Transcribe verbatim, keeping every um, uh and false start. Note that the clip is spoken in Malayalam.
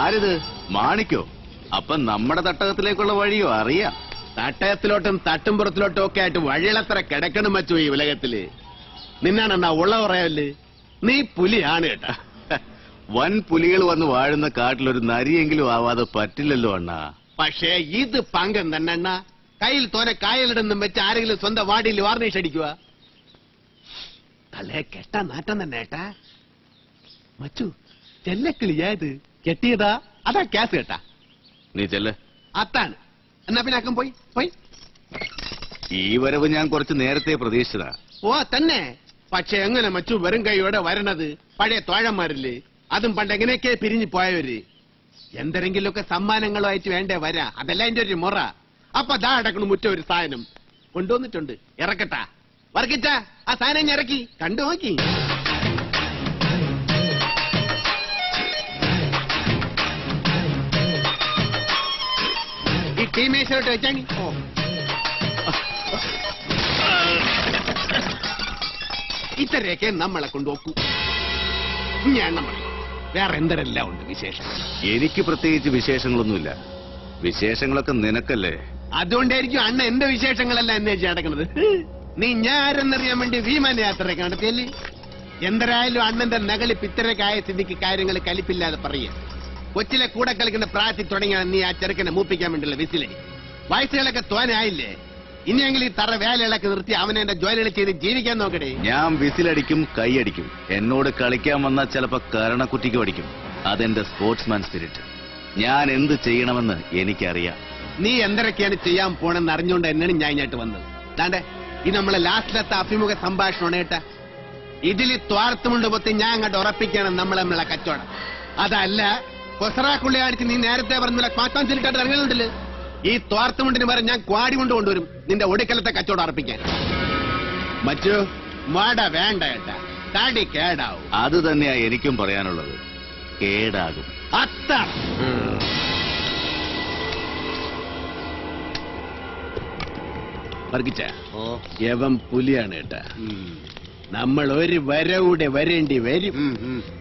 ആരിത്? മാണിക്കോ? അപ്പൊ നമ്മുടെ തട്ടകത്തിലേക്കുള്ള വഴിയോ അറിയാം? തട്ടയത്തിലോട്ടും തട്ടുംപുറത്തിലോട്ടും ഒക്കെ ആയിട്ട് വഴികളത്ര കിടക്കണം മച്ചു ഈ ഉലകത്തില്. നിന്നാണെണ്ണ ഉള്ള പറയല്ലേ, നീ പുലിയാണ് കേട്ടാ. വൻ പുലികൾ വന്ന് വാഴുന്ന കാട്ടിലൊരു നരിയെങ്കിലും ആവാതെ പറ്റില്ലല്ലോ അണ്ണാ. പക്ഷേ ഇത് പങ്കം തന്നെ അണ്ണ. കയ്യിൽ തോനെ കായലിടുന്നും വെച്ച് ആരെങ്കിലും സ്വന്തം വാടിയിൽ വാർണിഷ് അടിക്കുക? തലേ കെട്ടാ നാട്ടം തന്നെ ഏട്ടാ. മച്ചു ചെല്ലക്കിളിയായത് കെട്ടിയതാ അതാ ക്യാസ് കേട്ടാ. നീ ചെല്ല്. അത്താണ്. എന്നാ പിന്നെ അക്കം പോയി പോയി. ഈ വരവ് ഞാൻ കുറച്ച് നേരത്തെ പ്രതീക്ഷിച്ചതാ. ഓ തന്നെ. പക്ഷെ എങ്ങനെ മച്ചു വെറും കൈയോടെ വരണത്? പഴയ തോഴന്മാരില്ലേ, അതും പണ്ട് എങ്ങനെയൊക്കെ പിരിഞ്ഞു പോയവര്. എന്തെങ്കിലുമൊക്കെ സമ്മാനങ്ങളുമായിട്ട് വേണ്ടേ വരാ. അതല്ല എന്റെ ഒരു മുറ. അപ്പൊ ദാ അടക്കണു മുറ്റ ഒരു സാധനം കൊണ്ടുവന്നിട്ടുണ്ട്. ഇറക്കട്ടാ വർക്കിച്ച ആ സാധനം ഞാൻ ഇറക്കി കണ്ടു നോക്കി. ഈ ടീമേശോട്ട് വെച്ചാണി. ഓ ഇത്രയൊക്കെ നമ്മളെ കൊണ്ടുപോക്കൂ. ഞാൻ നമ്മൾ വേറെ എന്തെല്ലാം ഉണ്ട് വിശേഷങ്ങൾ? എനിക്ക് പ്രത്യേകിച്ച് വിശേഷങ്ങളൊന്നുമില്ല. വിശേഷങ്ങളൊക്കെ നിനക്കല്ലേ. അതുകൊണ്ടായിരിക്കും അണ്ണ എന്റെ വിശേഷങ്ങളെല്ലാം അന്വേഷിച്ച് നടക്കുന്നത്. നീ ഞാരെന്നറിയാൻ വേണ്ടി വിമാനയാത്രയൊക്കെ നടത്തിയല്ലേ? എന്തരായാലും അണ്ണന്റെ നകളിപ്പ് ഇത്രയൊക്കെ ആയ സ്ഥിതിക്ക് കാര്യങ്ങൾ കലിപ്പില്ലാതെ പറയുക. കൊച്ചിലെ കൂടെ കളിക്കുന്ന പ്രായത്തിൽ തുടങ്ങിയാണ് നീ ആ ചെറുക്കനെ മൂപ്പിക്കാൻ വേണ്ടിയുള്ള വിസിലടി. വയസ്സുകളൊക്കെ തോനായില്ലേ? ഇനിയെങ്കിലും ഈ തറ വേലകളൊക്കെ നിർത്തി അവനെ എന്റെ ജോലികൾ ചെയ്ത് ജീവിക്കാൻ നോക്കടേ. ഞാൻ വിസിലടിക്കും, കൈയടിക്കും. എന്നോട് കളിക്കാൻ വന്നാൽ ചിലപ്പോ കരണക്കുറ്റിക്ക് അടിക്കും. അതെന്റെ സ്പോർട്സ്മാൻ സ്പിരിറ്റ്. ഞാൻ എന്ത് ചെയ്യണമെന്ന് എനിക്കറിയാം. നീ എന്തൊക്കെയാണ് ചെയ്യാൻ പോണെന്ന് അറിഞ്ഞുകൊണ്ട് തന്നെയാണ് ഞാൻ ഇങ്ങോട്ട് വന്നത്. താണ്ടെ ഇത് നമ്മളെ ലാസ്റ്റിലത്തെ അഭിമുഖ സംഭാഷണമാണ് കേട്ടാ. ഇതിൽ ത്വാർത്തുമുണ്ട് പൊത്തി ഞാൻ അങ്ങോട്ട് ഉറപ്പിക്കണം നമ്മളെ നമ്മളെ കച്ചവടം. അതല്ല കൊസറാക്കുള്ളി അടിച്ച് നീ നേരത്തെ പറഞ്ഞ പാത്താൻ ചെല്ലിട്ടായിട്ട് ഇറങ്ങുന്നുണ്ടല്ലോ. ഈ ത്വാർത്തുമുണ്ടിന് വരെ ഞാൻ ക്വാടി കൊണ്ട് കൊണ്ടുവരും നിന്റെ ഒടുക്കലത്തെ കച്ചവടം ഉറപ്പിക്കാൻ. മറ്റു മാട വേണ്ട കേട്ടാ, താടി കേടാവും. അത് തന്നെയാ എനിക്കും പറയാനുള്ളത്. കേടാകും. അത്ത വർഗിച്ച യവം പുലിയാണ് കേട്ടാ. നമ്മൾ ഒരു വരവൂടെ വരേണ്ടി വരും.